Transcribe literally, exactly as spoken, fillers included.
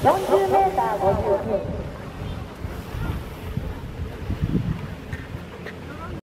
よんじゅうメーターごじゅう。